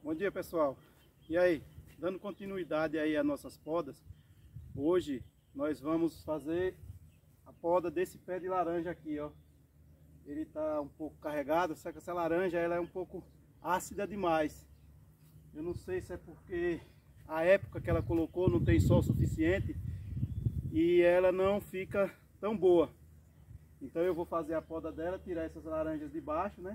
Bom dia, pessoal. E aí, dando continuidade aí às nossas podas, hoje nós vamos fazer a poda desse pé de laranja aqui, ó. Ele tá um pouco carregado, só que essa laranja ela é um pouco ácida demais. Eu não sei se é porque a época que ela colocou não tem sol suficiente e ela não fica tão boa. Então eu vou fazer a poda dela, tirar essas laranjas de baixo, né?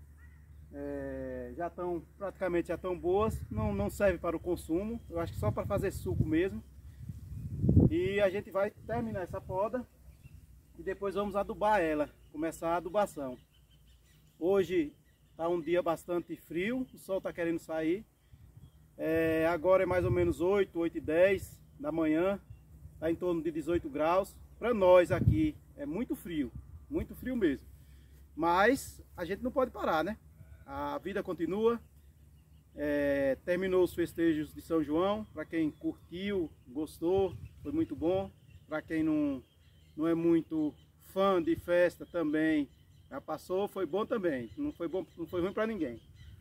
Já estão praticamente já estão boas, não serve para o consumo, eu acho que só para fazer suco mesmo. E a gente vai terminar essa poda e depois vamos adubar ela, começar a adubação. Hoje está um dia bastante frio, o sol está querendo sair. Agora é mais ou menos 8h10 da manhã, está em torno de 18 graus. Para nós aqui é muito frio mesmo. Mas a gente não pode parar, né? A vida continua. Terminou os festejos de São João. Para quem curtiu, gostou, foi muito bom. Para quem não é muito fã de festa também, já passou, foi bom também. Não foi bom, não foi ruim para ninguém.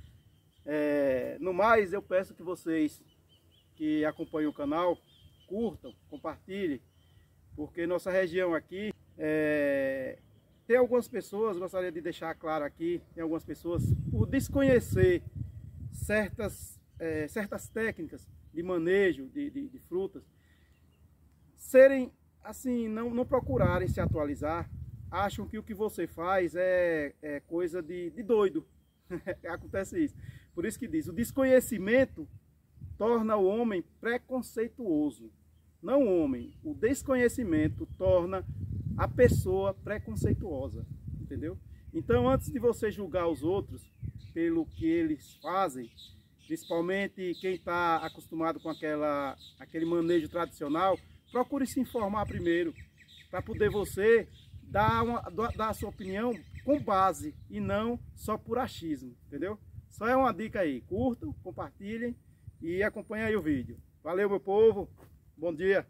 No mais, eu peço que vocês que acompanham o canal curtam, compartilhem, porque nossa região aqui tem algumas pessoas, gostaria de deixar claro aqui, tem algumas pessoas, por desconhecer certas técnicas de manejo de frutas, serem assim, não procurarem se atualizar, acham que o que você faz é coisa de doido. Acontece isso. Por isso que diz, o desconhecimento torna o homem preconceituoso. Não o homem, o desconhecimento torna a pessoa preconceituosa, entendeu? Então, antes de você julgar os outros pelo que eles fazem, principalmente quem está acostumado com aquele manejo tradicional, procure se informar primeiro, para poder você dar a sua opinião com base e não só por achismo, entendeu? Só é uma dica aí, curtam, compartilhem e acompanhem aí o vídeo. Valeu, meu povo, bom dia!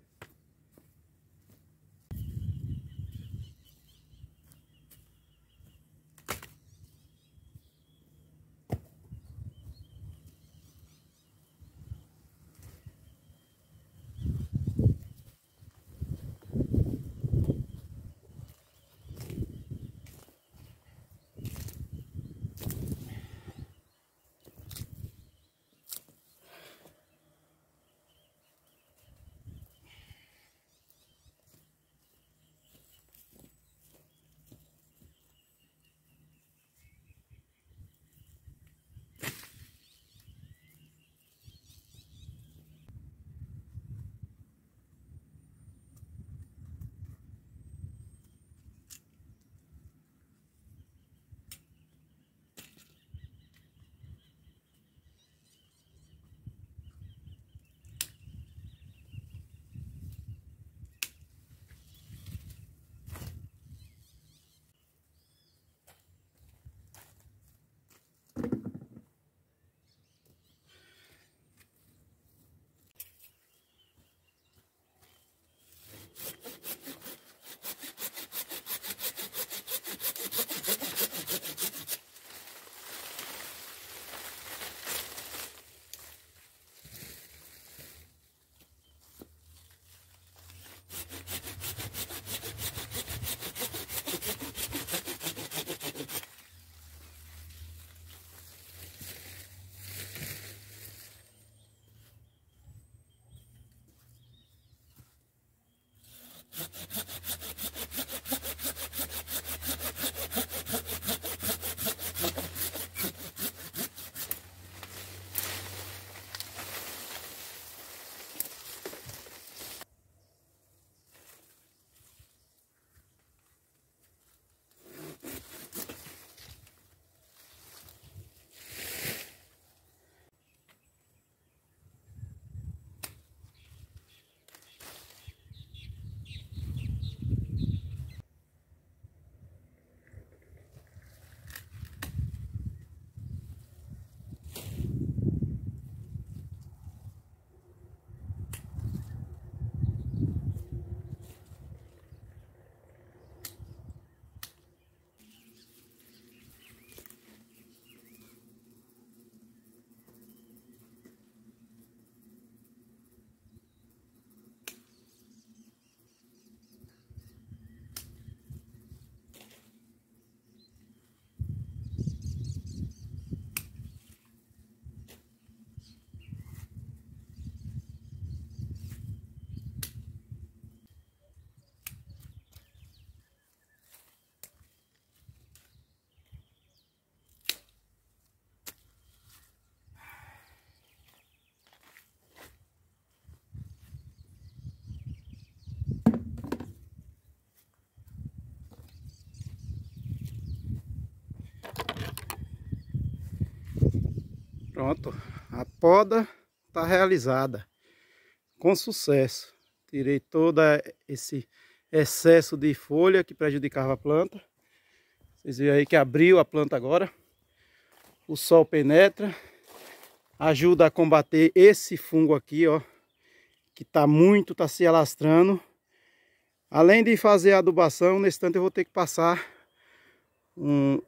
Pronto, a poda está realizada com sucesso. Tirei todo esse excesso de folha que prejudicava a planta. Vocês viram aí que abriu a planta agora. O sol penetra, ajuda a combater esse fungo aqui, ó, que tá se alastrando. Além de fazer a adubação, nesse instante eu vou ter que passar um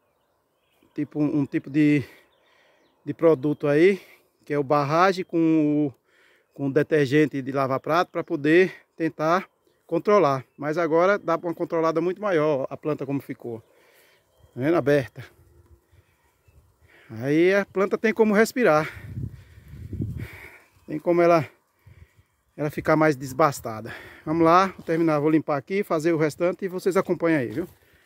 tipo de produto aí, que é o barragem com o detergente de lavar prato, para poder tentar controlar. Mas agora dá para uma controlada muito maior a planta como ficou. Tá vendo? Aberta. Aí a planta tem como respirar. Tem como ela ficar mais desbastada. Vamos lá, vou terminar, vou limpar aqui, fazer o restante e vocês acompanham aí, viu?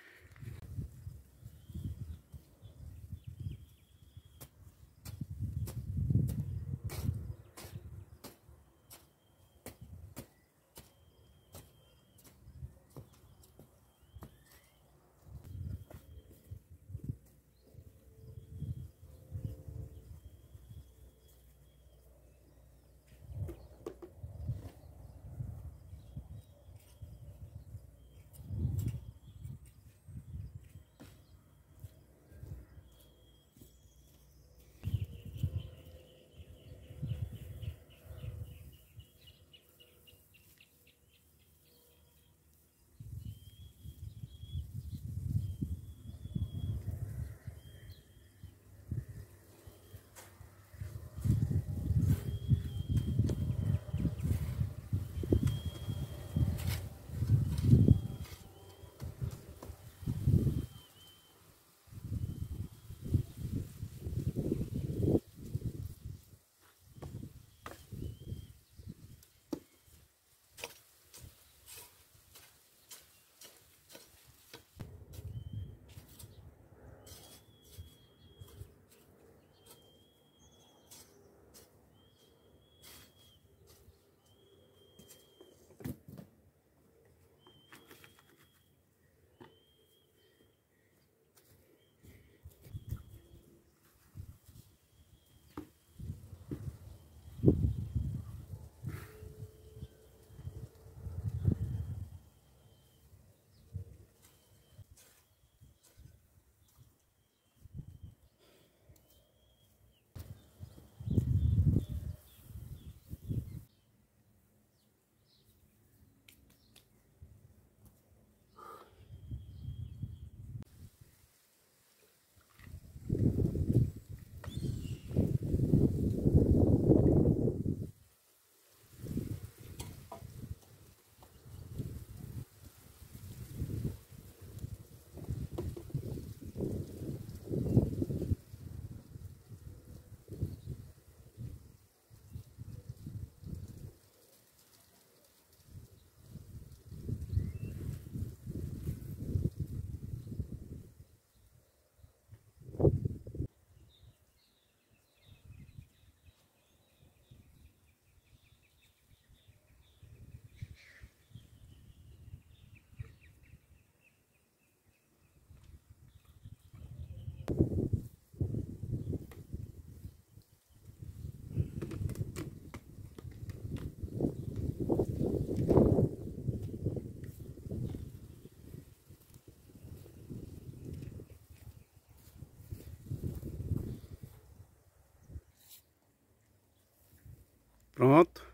Pronto,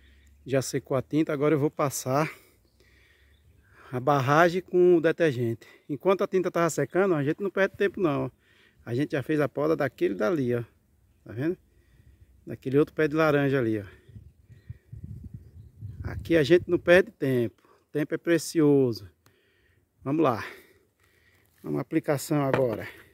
já secou a tinta, agora eu vou passar a barragem com o detergente. Enquanto a tinta estava secando, a gente não perde tempo não. A gente já fez a poda daquele dali, ó. Tá vendo? Daquele outro pé de laranja ali, ó. Aqui a gente não perde tempo. O tempo é precioso. Vamos lá. Uma aplicação agora.